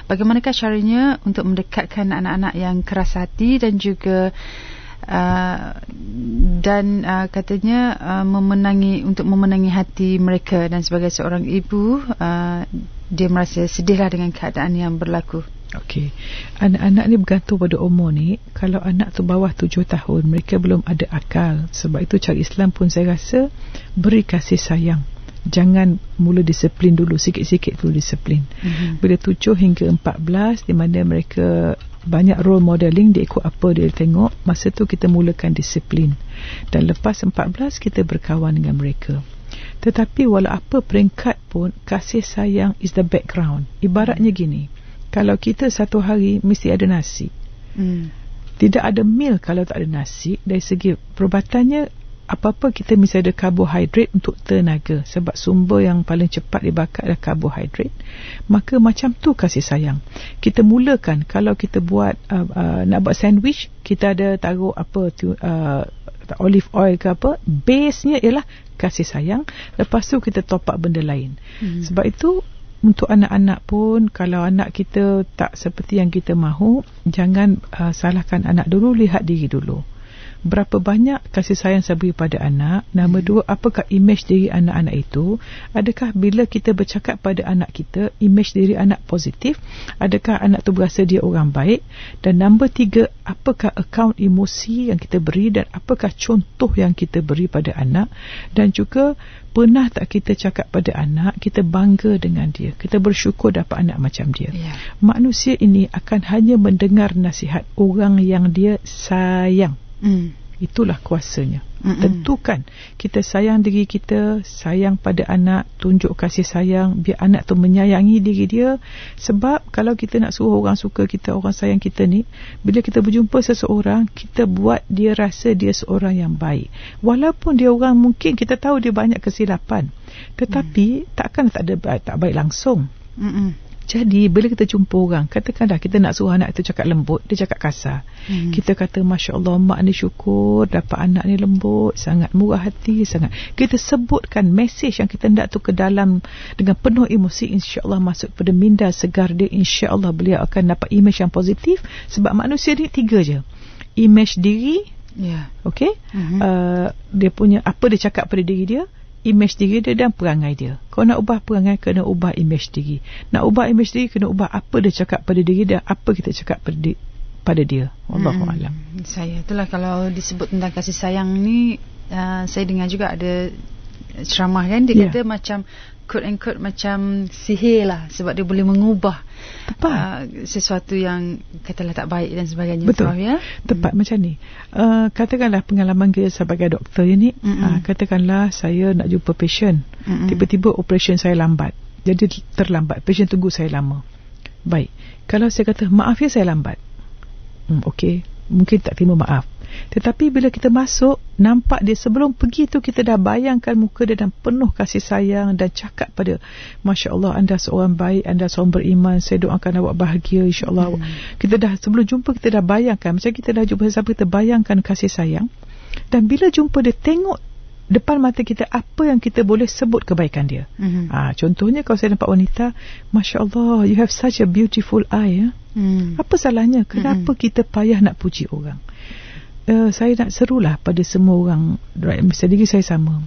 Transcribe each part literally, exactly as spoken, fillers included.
bagaimanakah caranya untuk mendekatkan anak-anak yang keras hati dan juga Uh, dan uh, katanya uh, memenangi untuk memenangi hati mereka, dan sebagai seorang ibu uh, dia merasa sedihlah dengan keadaan yang berlaku. Okey, anak-anak ni bergantung pada umur ni. Kalau anak tu bawah tujuh tahun, mereka belum ada akal. Sebab itu cara Islam pun saya rasa beri kasih sayang. Jangan mula disiplin dulu, sikit-sikit dulu disiplin. Mm-hmm. Bila tujuh hingga empat belas, di mana mereka banyak role modeling, dia ikut apa dia tengok, masa tu kita mulakan disiplin. Dan lepas empat belas kita berkawan dengan mereka. Tetapi walau apa peringkat pun, kasih sayang is the background. Ibaratnya gini, kalau kita satu hari mesti ada nasi, mm. tidak ada meal kalau tak ada nasi. Dari segi perubatannya, apa-apa kita mesti ada karbohidrat untuk tenaga, sebab sumber yang paling cepat dibakar adalah karbohidrat. Maka macam tu kasih sayang. Kita mulakan, kalau kita buat uh, uh, nak buat sandwich, kita ada taruh apa tu, uh, olive oil ke apa, base-nya ialah kasih sayang. Lepas tu kita top up benda lain. Hmm. Sebab itu untuk anak-anak pun, kalau anak kita tak seperti yang kita mahu, jangan uh, salahkan anak dulu, lihat diri dulu. Berapa banyak kasih sayang saya beri pada anak. Nombor dua, apakah imej diri anak-anak itu? Adakah bila kita bercakap pada anak kita, imej diri anak positif? Adakah anak tu berasa dia orang baik? Dan nombor tiga, apakah akaun emosi yang kita beri, dan apakah contoh yang kita beri pada anak? Dan juga, pernah tak kita cakap pada anak, kita bangga dengan dia, kita bersyukur dapat anak macam dia. Yeah. Manusia ini akan hanya mendengar nasihat orang yang dia sayang. Mm. Itulah kuasanya. Mm-mm. Tentukan kita sayang diri kita, sayang pada anak, tunjuk kasih sayang, biar anak tu menyayangi diri dia. Sebab kalau kita nak suruh orang suka kita, orang sayang kita ni, bila kita berjumpa seseorang, kita buat dia rasa dia seorang yang baik. Walaupun dia orang, mungkin kita tahu dia banyak kesilapan, tetapi mm. takkan tak ada tak baik langsung. Mm-mm. Jadi bila kita jumpa orang, katakanlah kita nak suruh anak itu cakap lembut, dia cakap kasar. Hmm. Kita kata, Masya Allah, mak ni syukur dapat anak ni lembut, sangat murah hati, sangat. Kita sebutkan mesej yang kita nak tu ke dalam dengan penuh emosi, insya Allah masuk pada minda segar dia, insya Allah beliau akan dapat imej yang positif. Sebab manusia ni tiga je. Imej diri, yeah. okay? Mm-hmm. uh, dia punya, apa dia cakap pada diri dia, imej diri dia, dan perangai dia. Kalau nak ubah perangai, kena ubah imej diri. Nak ubah imej diri, kena ubah apa dia cakap pada diri dia, apa kita cakap pada, di, pada dia. Wallahu hmm, alam. Saya itulah, kalau disebut tentang kasih sayang ni, uh, saya dengar juga ada ceramah kan, dia yeah. kata macam quote and quote macam sihir lah, sebab dia boleh mengubah uh, sesuatu yang katalah tak baik dan sebagainya. Betul. Faham, ya? Tepat. Hmm. Macam ni, uh, katakanlah pengalaman kita sebagai doktor ni, uh, katakanlah saya nak jumpa patient, Mm-mm. tiba-tiba operation saya lambat, jadi terlambat, patient tunggu saya lama. Baik, kalau saya kata maaf ya saya lambat, hmm, okey, mungkin tak terima maaf. Tetapi bila kita masuk, nampak dia sebelum pergi tu, kita dah bayangkan muka dia dan penuh kasih sayang, dan cakap pada, Masya Allah, anda seorang baik, anda seorang beriman, saya doakan awak bahagia, insya Allah. Hmm. Kita dah, sebelum jumpa kita dah bayangkan, macam kita dah jumpa siapa, kita bayangkan kasih sayang. Dan bila jumpa dia, tengok depan mata kita apa yang kita boleh sebut kebaikan dia. Hmm. Ha, contohnya kalau saya nampak wanita, Masya Allah, you have such a beautiful eye. Ya? Hmm. Apa salahnya? Kenapa hmm. kita payah nak puji orang? Uh, saya nak serulah pada semua orang, sedikit saya sama,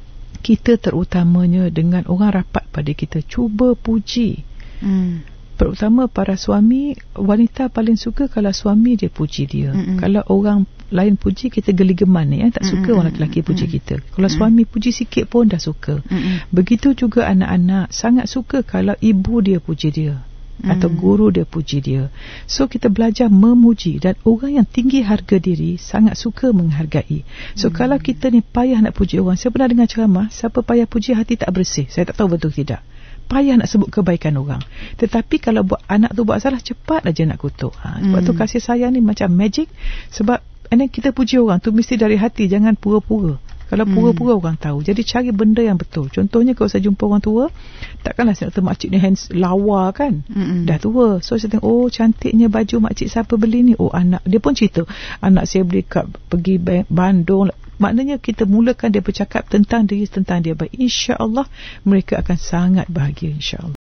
kita terutamanya dengan orang rapat pada kita, cuba puji. hmm. Terutama para suami, wanita paling suka kalau suami dia puji dia. Mm-mm. Kalau orang lain puji, kita geli-geman ni, eh? tak suka Mm-mm. orang lelaki puji Mm-mm. kita. Kalau Mm-mm. suami puji sikit pun dah suka. Mm-mm. Begitu juga anak-anak sangat suka kalau ibu dia puji dia, atau guru dia puji dia. So kita belajar memuji, dan orang yang tinggi harga diri sangat suka menghargai. So hmm. kalau kita ni payah nak puji orang, saya pernah dengar ceramah, siapa payah puji hati tak bersih. Saya tak tahu betul tidak, payah nak sebut kebaikan orang. Tetapi kalau buat anak tu buat salah, cepat aja nak kutuk. ha, Sebab hmm. tu kasih sayang ni macam magic. Sebab and then kita puji orang tu mesti dari hati, jangan pura-pura. Kalau pura-pura hmm. orang tahu. Jadi cari benda yang betul. Contohnya kalau saya jumpa orang tua, takkanlah saya nak kata makcik ni hands lawa kan. Mm-mm. Dah tua. So saya tengok, oh cantiknya baju makcik siapa beli ni. Oh anak. Dia pun cerita, anak saya beli kat pergi Bandung. Maknanya kita mulakan dia bercakap tentang diri, tentang dia baik. InsyaAllah mereka akan sangat bahagia, insyaAllah.